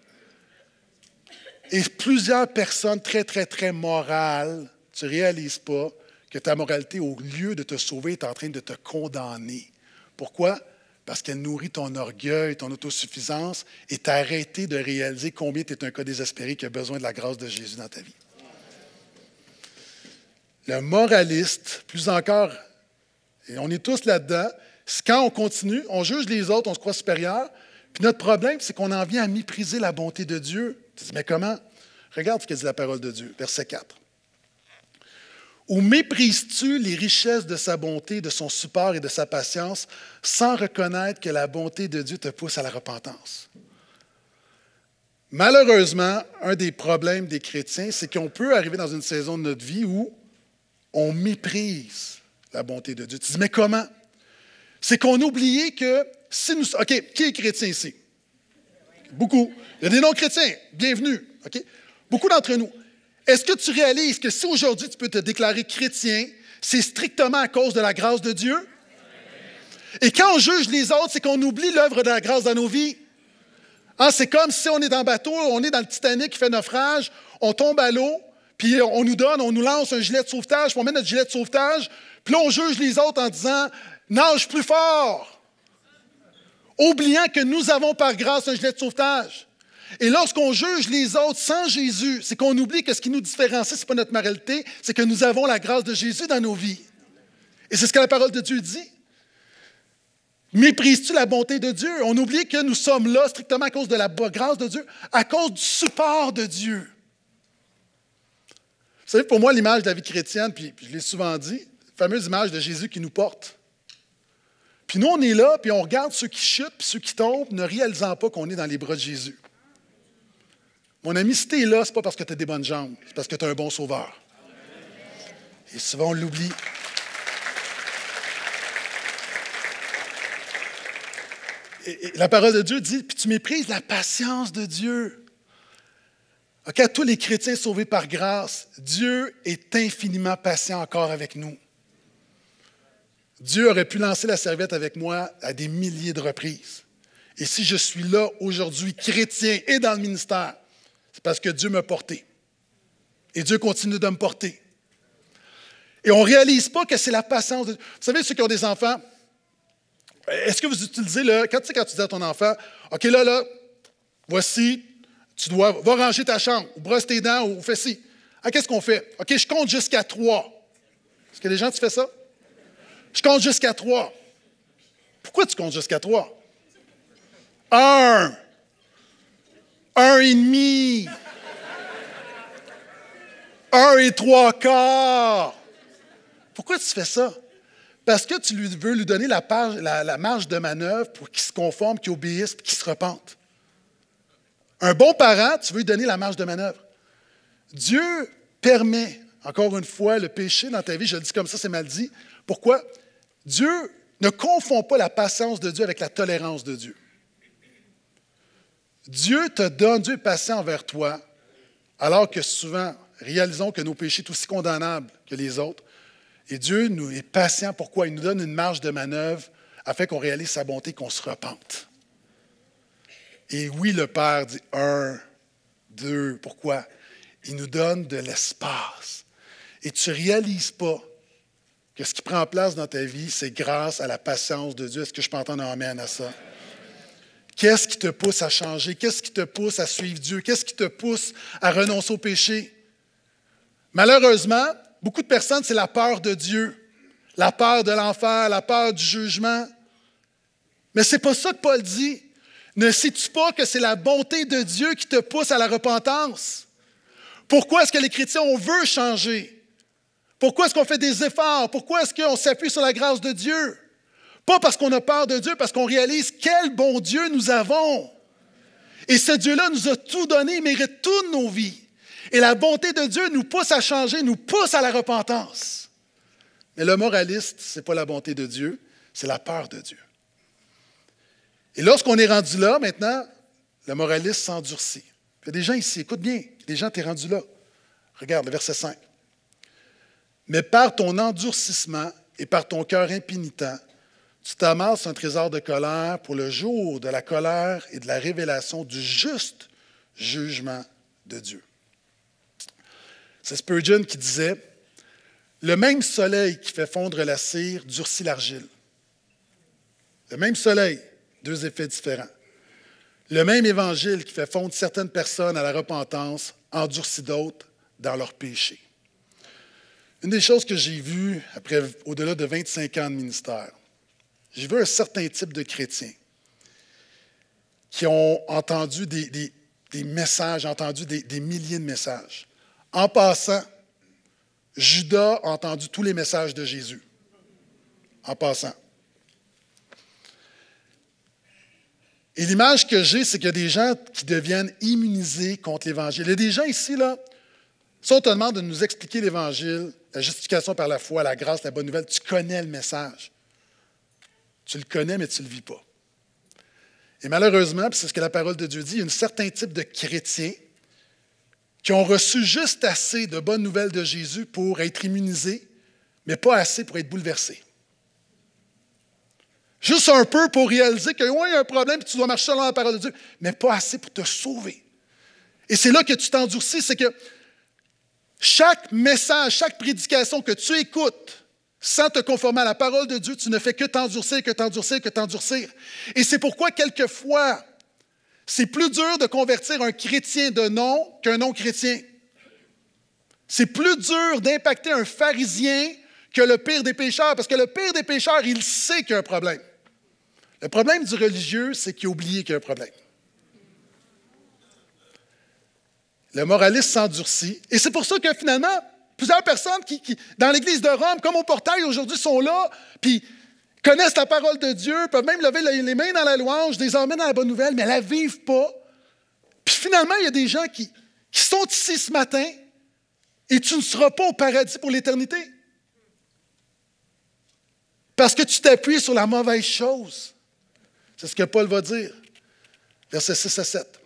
Et plusieurs personnes très, très, très morales, tu ne réalises pas que ta moralité, au lieu de te sauver, est en train de te condamner. Pourquoi? Parce qu'elle nourrit ton orgueil, ton autosuffisance, et t'as arrêté de réaliser combien tu es un cas désespéré qui a besoin de la grâce de Jésus dans ta vie. Le moraliste, plus encore, et on est tous là-dedans, c'est quand on continue, on juge les autres, on se croit supérieur, puis notre problème, c'est qu'on en vient à mépriser la bonté de Dieu. Tu dis, mais comment? Regarde ce que dit la parole de Dieu, verset 4. Ou méprises-tu les richesses de sa bonté, de son support et de sa patience, sans reconnaître que la bonté de Dieu te pousse à la repentance? Malheureusement, un des problèmes des chrétiens, c'est qu'on peut arriver dans une saison de notre vie où on méprise la bonté de Dieu. Tu dis, mais comment? C'est qu'on a oublié que si nous... OK, qui est chrétien ici? Beaucoup. Il y a des non-chrétiens. Bienvenue. OK? Beaucoup d'entre nous. Est-ce que tu réalises que si aujourd'hui tu peux te déclarer chrétien, c'est strictement à cause de la grâce de Dieu? Et quand on juge les autres, c'est qu'on oublie l'œuvre de la grâce dans nos vies. Hein, c'est comme si on est dans le bateau, on est dans le Titanic qui fait naufrage, on tombe à l'eau, puis on nous lance un gilet de sauvetage, puis on met notre gilet de sauvetage, puis là on juge les autres en disant « Nage plus fort », oubliant que nous avons par grâce un gilet de sauvetage. Et lorsqu'on juge les autres sans Jésus, c'est qu'on oublie que ce qui nous différencie, ce n'est pas notre moralité, c'est que nous avons la grâce de Jésus dans nos vies. Et c'est ce que la parole de Dieu dit. Méprises-tu la bonté de Dieu? On oublie que nous sommes là strictement à cause de la grâce de Dieu, à cause du support de Dieu. Vous savez, pour moi, l'image de la vie chrétienne, puis je l'ai souvent dit, la fameuse image de Jésus qui nous porte. Puis nous, on est là, puis on regarde ceux qui chutent, puis ceux qui tombent, ne réalisant pas qu'on est dans les bras de Jésus. Mon ami, si tu es là, ce n'est pas parce que tu as des bonnes jambes, c'est parce que tu as un bon sauveur. Et souvent, on l'oublie. Et la parole de Dieu dit, puis tu méprises la patience de Dieu. OK, à tous les chrétiens sauvés par grâce, Dieu est infiniment patient encore avec nous. Dieu aurait pu lancer la serviette avec moi à des milliers de reprises. Et si je suis là aujourd'hui, chrétien et dans le ministère, c'est parce que Dieu m'a porté. Et Dieu continue de me porter. Et on ne réalise pas que c'est la patience de Dieu. Vous savez, ceux qui ont des enfants, est-ce que vous utilisez, quand tu dis à ton enfant, OK, là, voici, va ranger ta chambre, ou brosse tes dents, ou fais ci. Ah, qu'est-ce qu'on fait? OK, je compte jusqu'à 3. Est-ce que les gens, tu fais ça? Je compte jusqu'à 3. Pourquoi tu comptes jusqu'à 3? 1. 1,5. 1,75. Pourquoi tu fais ça? Parce que tu veux lui donner la marge de manœuvre pour qu'il se conforme, qu'il obéisse, qu'il se repente. Un bon parent, tu veux lui donner la marge de manœuvre. Dieu permet, encore une fois, le péché dans ta vie, je le dis comme ça, c'est mal dit. Pourquoi? Dieu ne confond pas la patience de Dieu avec la tolérance de Dieu. Dieu te donne, Dieu est patient envers toi, alors que souvent, réalisons que nos péchés sont aussi condamnables que les autres. Et Dieu nous est patient. Pourquoi? Il nous donne une marge de manœuvre afin qu'on réalise sa bonté, qu'on se repente. Et oui, le Père dit 1, 2. Pourquoi? Il nous donne de l'espace. Et tu ne réalises pas que ce qui prend place dans ta vie, c'est grâce à la patience de Dieu. Est-ce que je peux entendre un amen à ça? Qu'est-ce qui te pousse à changer? Qu'est-ce qui te pousse à suivre Dieu? Qu'est-ce qui te pousse à renoncer au péché? Malheureusement, beaucoup de personnes, c'est la peur de Dieu, la peur de l'enfer, la peur du jugement. Mais ce n'est pas ça que Paul dit. Ne sais-tu pas que c'est la bonté de Dieu qui te pousse à la repentance? Pourquoi est-ce que les chrétiens, on veut changer? Pourquoi est-ce qu'on fait des efforts? Pourquoi est-ce qu'on s'appuie sur la grâce de Dieu? Pas parce qu'on a peur de Dieu, parce qu'on réalise quel bon Dieu nous avons. Et ce Dieu-là nous a tout donné, il mérite toutes nos vies. Et la bonté de Dieu nous pousse à changer, nous pousse à la repentance. Mais le moraliste, ce n'est pas la bonté de Dieu, c'est la peur de Dieu. Et lorsqu'on est rendu là, maintenant, le moraliste s'endurcit. Il y a des gens ici, écoute bien, des gens, tu es rendu là. Regarde le verset 5. Mais par ton endurcissement et par ton cœur impénitent, tu t'amasses un trésor de colère pour le jour de la colère et de la révélation du juste jugement de Dieu. C'est Spurgeon qui disait « Le même soleil qui fait fondre la cire durcit l'argile. » Le même soleil, deux effets différents. Le même évangile qui fait fondre certaines personnes à la repentance endurcit d'autres dans leur péché. Une des choses que j'ai vues après au-delà de 25 ans de ministère, j'ai vu un certain type de chrétiens qui ont entendu des messages, entendu des milliers de messages. En passant, Judas a entendu tous les messages de Jésus. En passant. Et l'image que j'ai, c'est qu'il y a des gens qui deviennent immunisés contre l'Évangile. Il y a des gens ici, là, si on te demande de nous expliquer l'Évangile, la justification par la foi, la grâce, la bonne nouvelle, tu connais le message. Tu le connais, mais tu ne le vis pas. Et malheureusement, puis c'est ce que la parole de Dieu dit, il y a un certain type de chrétiens qui ont reçu juste assez de bonnes nouvelles de Jésus pour être immunisés, mais pas assez pour être bouleversés. Juste un peu pour réaliser que oui, il y a un problème et tu dois marcher selon la parole de Dieu, mais pas assez pour te sauver. Et c'est là que tu t'endurcis, c'est que chaque message, chaque prédication que tu écoutes, sans te conformer à la parole de Dieu, tu ne fais que t'endurcir, que t'endurcir, que t'endurcir. Et c'est pourquoi, quelquefois, c'est plus dur de convertir un chrétien de nom qu'un non-chrétien. C'est plus dur d'impacter un pharisien que le pire des pécheurs, parce que le pire des pécheurs, il sait qu'il y a un problème. Le problème du religieux, c'est qu'il a oublié qu'il y a un problème. Le moraliste s'endurcit. Et c'est pour ça que finalement, plusieurs personnes qui, dans l'Église de Rome, comme au portail aujourd'hui, sont là, puis connaissent la parole de Dieu, peuvent même lever les mains dans la louange, les emmènent dans la bonne nouvelle, mais ne la vivent pas. Puis finalement, il y a des gens qui sont ici ce matin et tu ne seras pas au paradis pour l'éternité. Parce que tu t'appuies sur la mauvaise chose. C'est ce que Paul va dire. Versets 6 à 7.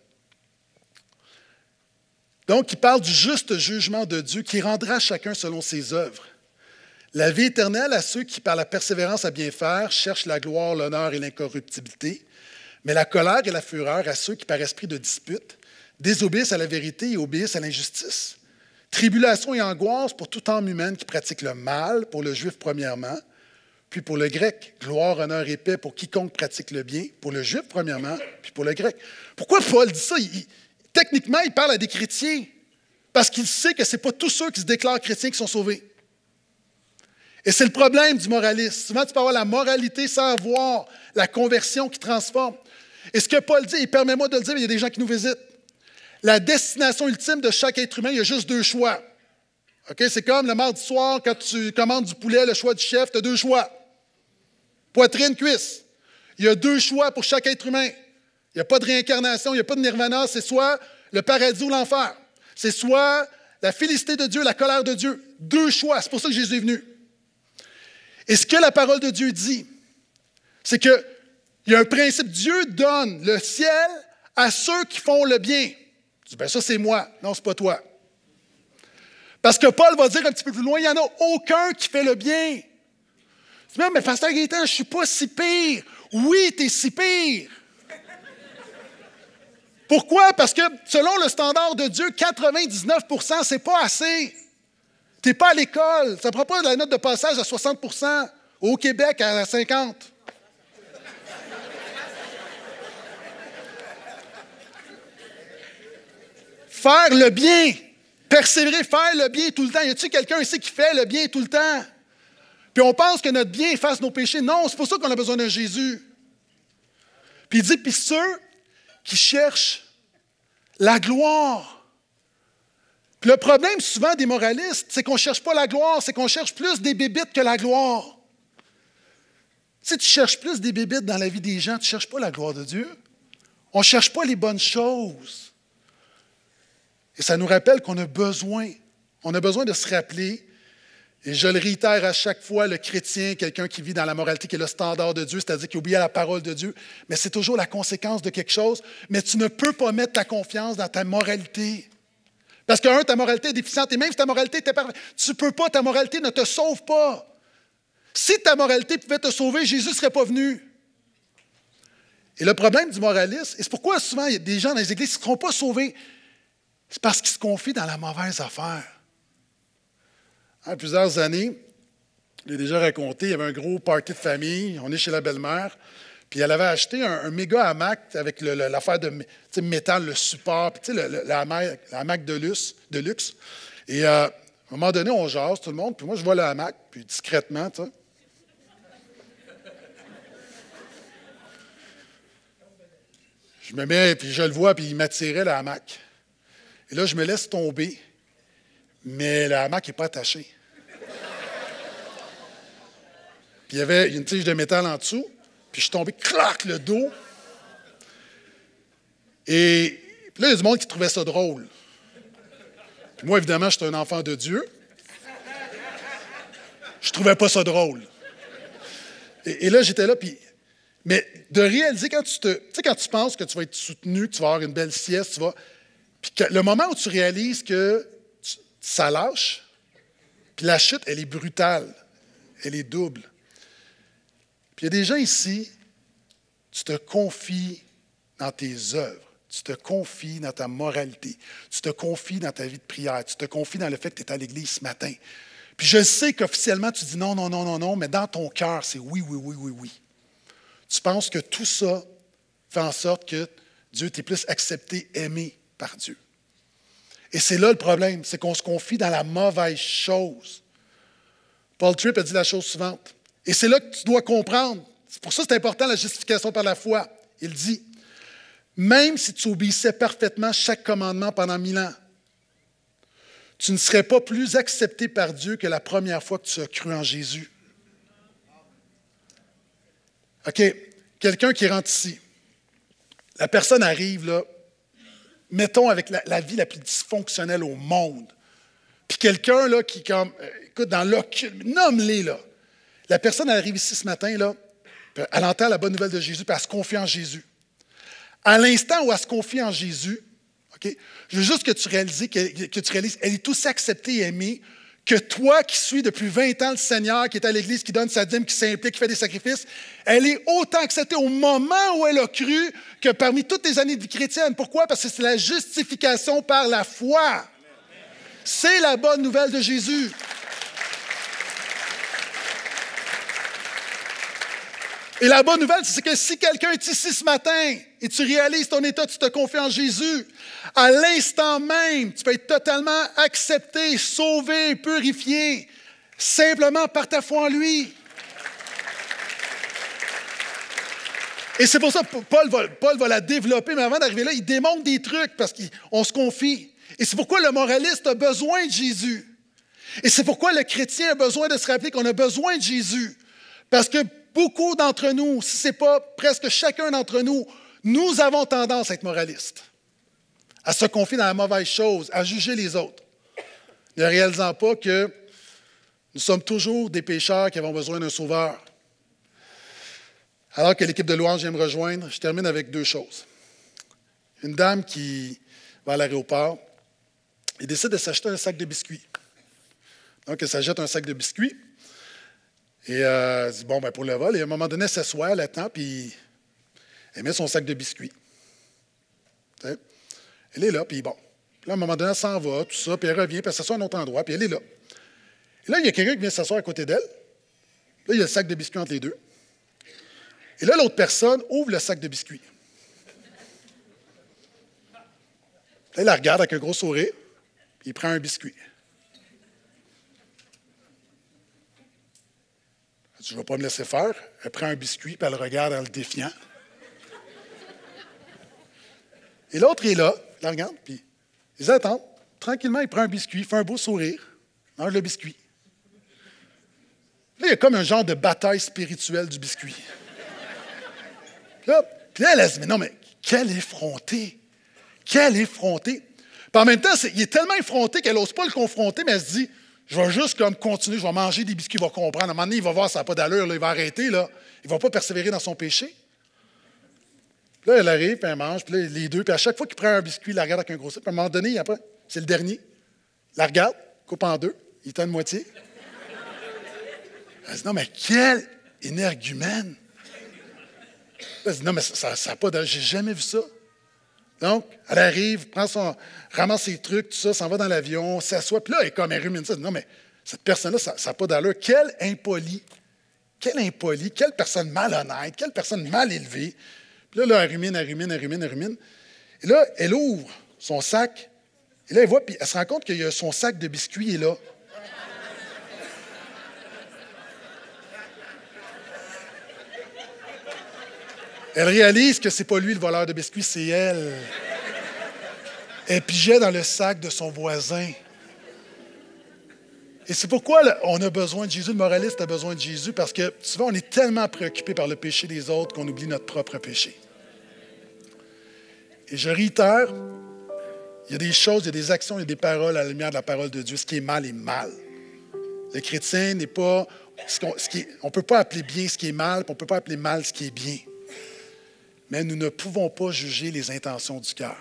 Donc, il parle du juste jugement de Dieu qui rendra chacun selon ses œuvres. La vie éternelle à ceux qui, par la persévérance à bien faire, cherchent la gloire, l'honneur et l'incorruptibilité, mais la colère et la fureur à ceux qui, par esprit de dispute, désobéissent à la vérité et obéissent à l'injustice. Tribulation et angoisse pour toute âme humaine qui pratique le mal, pour le juif premièrement, puis pour le grec, gloire, honneur et paix pour quiconque pratique le bien, pour le juif premièrement, puis pour le grec. Pourquoi Paul dit ça? Techniquement, il parle à des chrétiens, parce qu'il sait que ce n'est pas tous ceux qui se déclarent chrétiens qui sont sauvés. Et c'est le problème du moralisme. Souvent, tu peux avoir la moralité sans avoir la conversion qui transforme. Et ce que Paul dit, et permets-moi de le dire, il y a des gens qui nous visitent. La destination ultime de chaque être humain, il y a juste deux choix. Okay? C'est comme le mardi soir, quand tu commandes du poulet, le choix du chef, tu as deux choix. Poitrine, cuisse. Il y a deux choix pour chaque être humain. Il n'y a pas de réincarnation, il n'y a pas de nirvana, c'est soit le paradis ou l'enfer. C'est soit la félicité de Dieu, la colère de Dieu. Deux choix, c'est pour ça que Jésus est venu. Et ce que la parole de Dieu dit, c'est qu'il y a un principe. Dieu donne le ciel à ceux qui font le bien. Tu dis, bien ça c'est moi. Non, c'est pas toi. Parce que Paul va dire un petit peu plus loin, il n'y en a aucun qui fait le bien. Tu dis, mais pasteur Gaétan, je ne suis pas si pire. Oui, tu es si pire. Pourquoi? Parce que selon le standard de Dieu, 99%, ce n'est pas assez. Tu n'es pas à l'école. Ça ne prend pas la note de passage à 60%. Au Québec, à 50%. Faire le bien. Persévérer, faire le bien tout le temps. Y a-t-il quelqu'un ici qui fait le bien tout le temps? Puis on pense que notre bien efface nos péchés. Non, c'est pour ça qu'on a besoin de Jésus. Puis il dit, puis ceux qui cherchent la gloire. Puis le problème souvent des moralistes, c'est qu'on ne cherche pas la gloire, c'est qu'on cherche plus des bébites que la gloire. Si tu cherches plus des bébites dans la vie des gens, tu ne cherches pas la gloire de Dieu. On ne cherche pas les bonnes choses. Et ça nous rappelle qu'on a besoin. On a besoin de se rappeler, et je le réitère à chaque fois, le chrétien, quelqu'un qui vit dans la moralité, qui est le standard de Dieu, c'est-à-dire qui oublie la parole de Dieu, mais c'est toujours la conséquence de quelque chose. Mais tu ne peux pas mettre ta confiance dans ta moralité. Parce que, ta moralité est déficiente, et même si ta moralité était parfaite, tu ne peux pas, ta moralité ne te sauve pas. Si ta moralité pouvait te sauver, Jésus ne serait pas venu. Et le problème du moralisme, et c'est pourquoi souvent il y a des gens dans les églises qui ne seront pas sauvés, c'est parce qu'ils se confient dans la mauvaise affaire. Il y a plusieurs années, je l'ai déjà raconté, il y avait un gros party de famille, on est chez la belle-mère, puis elle avait acheté un méga hamac avec l'affaire de métal, le support, puis le hamac de luxe. Et à un moment donné, on jase, tout le monde, puis moi, je vois le hamac, puis discrètement, tu sais. Je me mets, puis je le vois, puis il m'attirait le hamac. Et là, je me laisse tomber, mais le hamac n'est pas attaché. Puis il y avait une tige de métal en dessous, puis je suis tombé, clac, le dos. Et puis là, il y a du monde qui trouvait ça drôle. Puis moi, évidemment, j'étais un enfant de Dieu. Je trouvais pas ça drôle. Et là, j'étais là, puis... Mais de réaliser quand quand tu penses que tu vas être soutenu, que tu vas avoir une belle sieste, puis le moment où tu réalises que ça lâche, puis la chute, elle est brutale, elle est double. Puis il y a des gens ici, tu te confies dans tes œuvres, tu te confies dans ta moralité, tu te confies dans ta vie de prière, tu te confies dans le fait que tu es à l'église ce matin. Puis je sais qu'officiellement, tu dis non, non, non, non, non, mais dans ton cœur, c'est oui, oui, oui, oui, oui. Tu penses que tout ça fait en sorte que Dieu t'est plus accepté, aimé par Dieu. Et c'est là le problème, c'est qu'on se confie dans la mauvaise chose. Paul Tripp a dit la chose suivante. Et c'est là que tu dois comprendre. C'est pour ça que c'est important la justification par la foi. Il dit, même si tu obéissais parfaitement chaque commandement pendant 1000 ans, tu ne serais pas plus accepté par Dieu que la première fois que tu as cru en Jésus. OK, quelqu'un qui rentre ici. La personne arrive, là, mettons avec la vie la plus dysfonctionnelle au monde. Puis quelqu'un là, qui, comme, écoute, dans l'occulte, nomme-les, là. La personne elle arrive ici ce matin, là, elle entend la bonne nouvelle de Jésus, puis elle se confie en Jésus. À l'instant où elle se confie en Jésus, OK, je veux juste que tu réalises, elle est aussi acceptée et aimée que toi qui suis depuis 20 ans le Seigneur, qui est à l'Église, qui donne sa dîme, qui s'implique, qui fait des sacrifices, elle est autant acceptée au moment où elle a cru que parmi toutes les années de vie chrétienne. Pourquoi? Parce que c'est la justification par la foi. C'est la bonne nouvelle de Jésus. Et la bonne nouvelle, c'est que si quelqu'un est ici ce matin et tu réalises ton état, tu te confies en Jésus, à l'instant même, tu peux être totalement accepté, sauvé, purifié, simplement par ta foi en lui. Et c'est pour ça que Paul va la développer, mais avant d'arriver là, il démontre des trucs parce qu'on se confie. Et c'est pourquoi le moraliste a besoin de Jésus. Et c'est pourquoi le chrétien a besoin de se rappeler qu'on a besoin de Jésus. Parce que beaucoup d'entre nous, si ce n'est pas presque chacun d'entre nous, nous avons tendance à être moralistes, à se confier dans la mauvaise chose, à juger les autres, ne réalisant pas que nous sommes toujours des pécheurs qui avons besoin d'un sauveur. Alors que l'équipe de louange vient me rejoindre, je termine avec deux choses. Une dame qui va à l'aéroport et décide de s'acheter un sac de biscuits. Donc, elle s'achète un sac de biscuits. Et elle dit, bon, ben pour le vol. Et à un moment donné, elle s'assoit, elle attend, puis elle met son sac de biscuits. T'sais? Elle est là, puis bon. Puis là, à un moment donné, elle s'en va, tout ça, puis elle revient, puis elle s'assoit à un autre endroit, puis elle est là. Et là, il y a quelqu'un qui vient s'asseoir à côté d'elle. Là, il y a le sac de biscuits entre les deux. Et là, l'autre personne ouvre le sac de biscuits. Elle la regarde avec un gros sourire, puis il prend un biscuit. Elle dit, je ne vais pas me laisser faire. Elle prend un biscuit, puis elle le regarde en le défiant. Et l'autre est là, il la regarde, puis ils attendent. Tranquillement, il prend un biscuit, fait un beau sourire, mange le biscuit. Là, il y a comme un genre de bataille spirituelle du biscuit. Puis là, elle se dit, mais non, mais quel effronté! Quel effronté! Puis en même temps, il est tellement effronté qu'elle n'ose pas le confronter, mais elle se dit, je vais juste comme continuer, je vais manger des biscuits, il va comprendre. À un moment donné, il va voir ça n'a pas d'allure, là, il va arrêter, là. Il ne va pas persévérer dans son péché. Puis là, elle arrive, puis elle mange, puis là, les deux, puis à chaque fois qu'il prend un biscuit, il la regarde avec un gros sip, puis à un moment donné, après, c'est le dernier. Il la regarde, coupe en deux, il est à une moitié. Elle dit, non, mais quel énergumène! Elle dit, non, mais ça n'a pas d'âge, j'ai jamais vu ça. Donc, elle arrive, ramasse ses trucs, tout ça, s'en va dans l'avion, s'assoit, puis là, elle rumine ça. Elle dit, non, mais cette personne-là, ça n'a pas d'allure. Quelle impoli, quelle personne malhonnête, quelle personne mal élevée. Puis là, elle rumine. Et là, elle ouvre son sac, et là, elle voit, puis elle se rend compte que son sac de biscuits est là. Elle réalise que ce n'est pas lui le voleur de biscuits, c'est elle. Elle pigeait dans le sac de son voisin. Et c'est pourquoi on a besoin de Jésus, le moraliste a besoin de Jésus, parce que souvent on est tellement préoccupé par le péché des autres qu'on oublie notre propre péché. Et je réitère, il y a des choses, il y a des actions, il y a des paroles à la lumière de la parole de Dieu. Ce qui est mal est mal. Le chrétien n'est pas... on ne peut pas appeler bien ce qui est mal, puis on ne peut pas appeler mal ce qui est bien. Mais nous ne pouvons pas juger les intentions du cœur.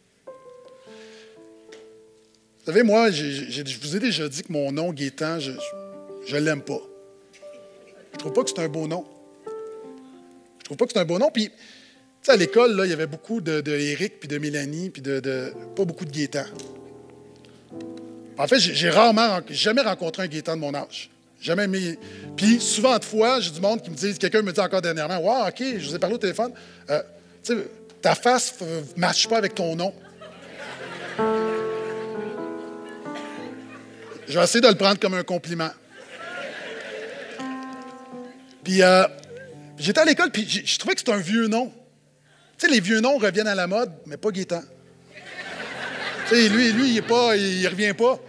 Vous savez, moi, je vous ai déjà dit que mon nom, Gaétan, je ne l'aime pas. Je ne trouve pas que c'est un beau nom. Puis, tu sais, à l'école, là, il y avait beaucoup de Éric, puis de Mélanie, puis pas beaucoup de Gaétan. En fait, j'ai jamais rencontré un Gaétan de mon âge. Jamais aimé. Puis, souvent de fois, j'ai du monde qui me dit, quelqu'un me dit encore dernièrement, « Wow, OK, je vous ai parlé au téléphone. Tu sais, ta face ne matche pas avec ton nom. » Je vais essayer de le prendre comme un compliment. Puis, j'étais à l'école, puis je trouvais que c'était un vieux nom. Tu sais, les vieux noms reviennent à la mode, mais pas Gaétan. Tu sais, lui, il revient pas.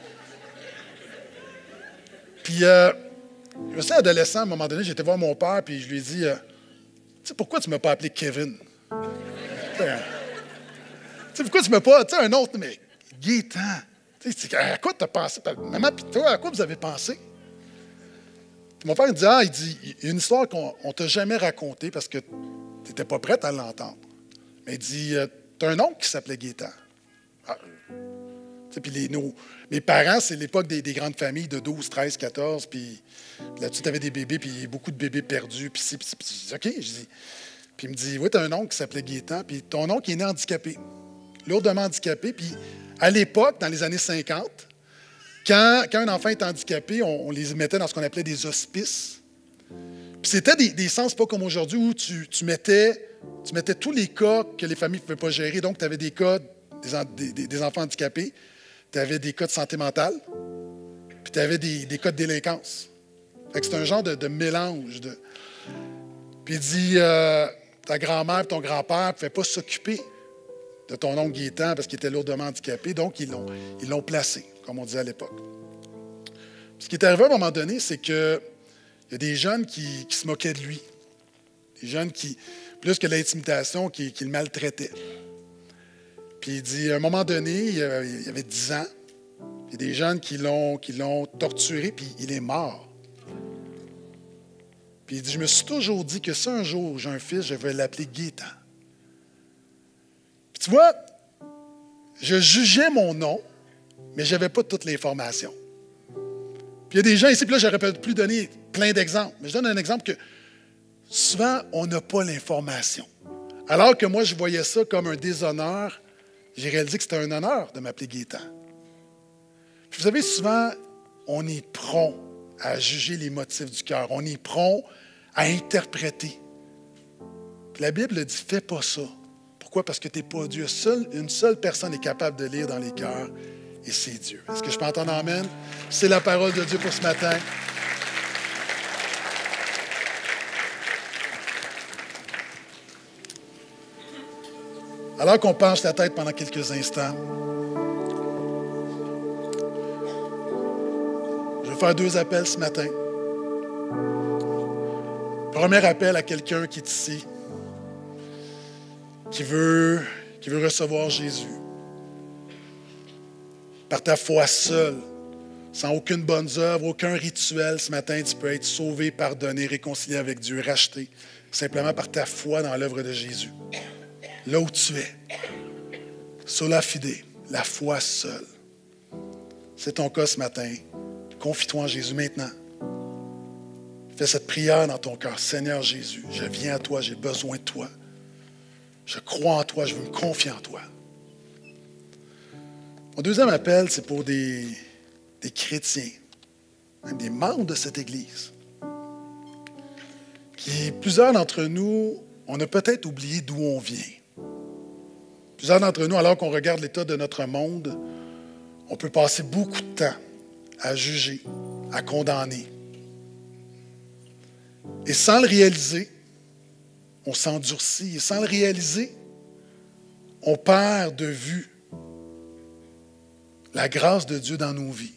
Puis, je me suis adolescent, à un moment donné, j'étais voir mon père, puis je lui ai dit, tu sais, pourquoi tu ne m'as pas appelé Kevin? Tu sais, pourquoi tu ne m'as pas, tu sais, un autre, mais Gaétan. Tu sais, à quoi tu as pensé? Maman, puis toi, à quoi vous avez pensé? Puis mon père il dit, il y a une histoire qu'on ne t'a jamais racontée parce que tu n'étais pas prête à l'entendre. Mais il dit, tu as un oncle qui s'appelait Gaétan. Ah. Puis mes parents, c'est l'époque des grandes familles de 12, 13, 14, puis là-dessus, tu avais des bébés, puis beaucoup de bébés perdus, puis je dis, OK, je dis. Puis il me dit, oui, tu as un oncle qui s'appelait Gaétan, puis ton oncle est né handicapé, lourdement handicapé, puis à l'époque, dans les années 50, quand un enfant est handicapé, on les mettait dans ce qu'on appelait des hospices. Puis c'était des centres pas comme aujourd'hui où tu mettais tous les cas que les familles ne pouvaient pas gérer. Donc, tu avais des cas des enfants handicapés, tu avais des cas de santé mentale, puis tu avais des cas de délinquance. Fait que c'est un genre de mélange. Puis il dit, ta grand-mère et ton grand-père ne pouvaient pas s'occuper de ton oncle Gaétan parce qu'il était lourdement handicapé, donc ils l'ont placé, comme on disait à l'époque. Ce qui est arrivé à un moment donné, c'est qu'il y a des jeunes qui se moquaient de lui. Des jeunes qui, plus que l'intimidation, qui le maltraitaient. Puis il dit, à un moment donné, il avait 10 ans, il y a des jeunes qui l'ont torturé, puis il est mort. Puis il dit, je me suis toujours dit que si un jour j'ai un fils, je vais l'appeler Gaétan. Puis tu vois, je jugeais mon nom, mais je n'avais pas toutes les informations. Puis il y a des gens ici, puis là, je n'aurais plus donné plein d'exemples, mais je donne un exemple que souvent, on n'a pas l'information. Alors que moi, je voyais ça comme un déshonneur, j'ai réalisé que c'était un honneur de m'appeler Gaétan. Puis vous savez, souvent, on est prompt à juger les motifs du cœur. On est prompt à interpréter. Puis la Bible dit, fais pas ça. Pourquoi? Parce que tu n'es pas Dieu. Une seule personne est capable de lire dans les cœurs, et c'est Dieu. Est-ce que je peux entendre amen? C'est la parole de Dieu pour ce matin. Alors qu'on penche la tête pendant quelques instants, je vais faire 2 appels ce matin. Premier appel à quelqu'un qui est ici, qui veut recevoir Jésus. Par ta foi seule, sans aucune bonne œuvre, aucun rituel, ce matin, tu peux être sauvé, pardonné, réconcilié avec Dieu, racheté, simplement par ta foi dans l'œuvre de Jésus. Là où tu es, sola fide, la foi seule. C'est ton cas ce matin. Confie-toi en Jésus maintenant. Fais cette prière dans ton cœur. Seigneur Jésus, je viens à toi, j'ai besoin de toi. Je crois en toi, je veux me confier en toi. Mon deuxième appel, c'est pour des chrétiens, même des membres de cette Église, qui, plusieurs d'entre nous, on a peut-être oublié d'où on vient. Plusieurs d'entre nous, alors qu'on regarde l'état de notre monde, on peut passer beaucoup de temps à juger, à condamner. Et sans le réaliser, on s'endurcit. Et sans le réaliser, on perd de vue la grâce de Dieu dans nos vies.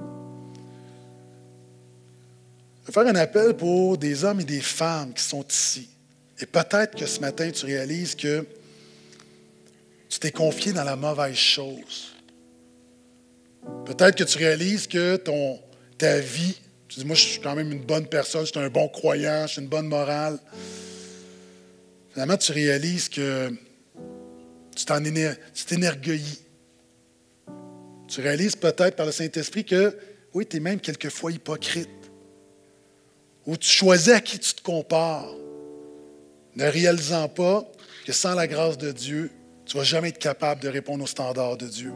Je vais faire un appel pour des hommes et des femmes qui sont ici. Et peut-être que ce matin, tu réalises que tu t'es confié dans la mauvaise chose. Peut-être que tu réalises que ta vie, tu dis, moi, je suis quand même une bonne personne, je suis un bon croyant, je suis une bonne morale. Finalement, tu réalises que tu t'énergueillis. Tu réalises peut-être par le Saint-Esprit que, oui, tu es même quelquefois hypocrite. Ou tu choisis à qui tu te compares, ne réalisant pas que sans la grâce de Dieu, tu ne vas jamais être capable de répondre aux standards de Dieu.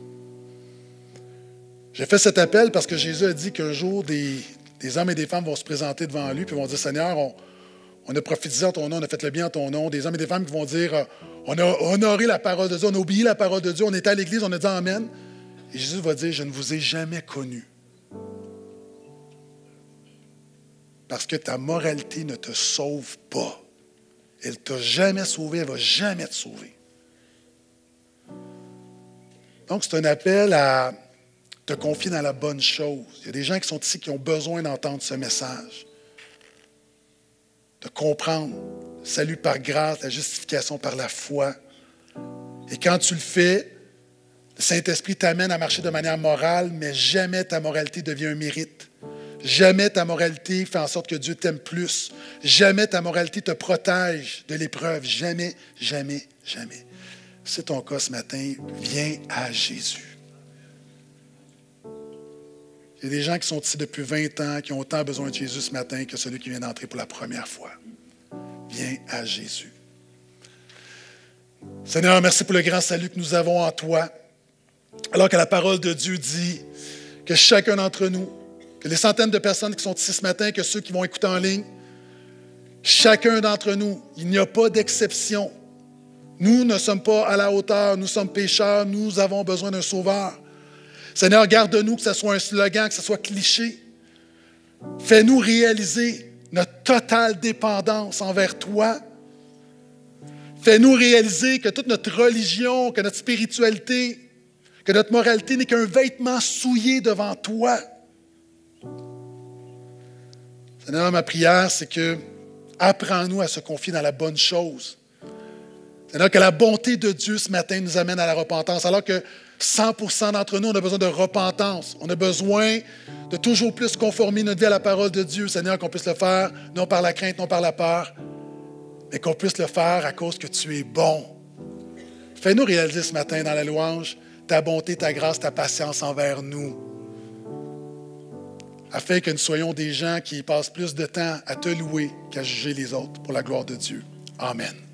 J'ai fait cet appel parce que Jésus a dit qu'un jour, des hommes et des femmes vont se présenter devant lui et vont dire, Seigneur, on a prophétisé en ton nom, on a fait le bien en ton nom. Des hommes et des femmes qui vont dire, on a honoré la parole de Dieu, on a obéi la parole de Dieu, on était à l'église, on a dit Amen. Et Jésus va dire, je ne vous ai jamais connu. Parce que ta moralité ne te sauve pas. Elle ne t'a jamais sauvé, elle ne va jamais te sauver. Donc, c'est un appel à te confier dans la bonne chose. Il y a des gens qui sont ici qui ont besoin d'entendre ce message. De comprendre le salut par grâce, la justification par la foi. Et quand tu le fais, le Saint-Esprit t'amène à marcher de manière morale, mais jamais ta moralité devient un mérite. Jamais ta moralité fait en sorte que Dieu t'aime plus. Jamais ta moralité te protège de l'épreuve. Jamais, jamais, jamais. Si c'est ton cas ce matin, viens à Jésus. Il y a des gens qui sont ici depuis 20 ans, qui ont autant besoin de Jésus ce matin que celui qui vient d'entrer pour la première fois. Viens à Jésus. Seigneur, merci pour le grand salut que nous avons en toi. Alors que la parole de Dieu dit que chacun d'entre nous, que les centaines de personnes qui sont ici ce matin, que ceux qui vont écouter en ligne, chacun d'entre nous, il n'y a pas d'exception. Nous ne sommes pas à la hauteur, nous sommes pécheurs, nous avons besoin d'un sauveur. Seigneur, garde-nous que ce soit un slogan, que ce soit cliché. Fais-nous réaliser notre totale dépendance envers toi. Fais-nous réaliser que toute notre religion, que notre spiritualité, que notre moralité n'est qu'un vêtement souillé devant toi. Seigneur, ma prière, c'est que apprends-nous à se confier dans la bonne chose. Seigneur, que la bonté de Dieu ce matin nous amène à la repentance, alors que 100% d'entre nous, on a besoin de repentance. On a besoin de toujours plus conformer notre vie à la parole de Dieu. Seigneur, qu'on puisse le faire, non par la crainte, non par la peur, mais qu'on puisse le faire à cause que tu es bon. Fais-nous réaliser ce matin dans la louange ta bonté, ta grâce, ta patience envers nous, afin que nous soyons des gens qui passent plus de temps à te louer qu'à juger les autres pour la gloire de Dieu. Amen.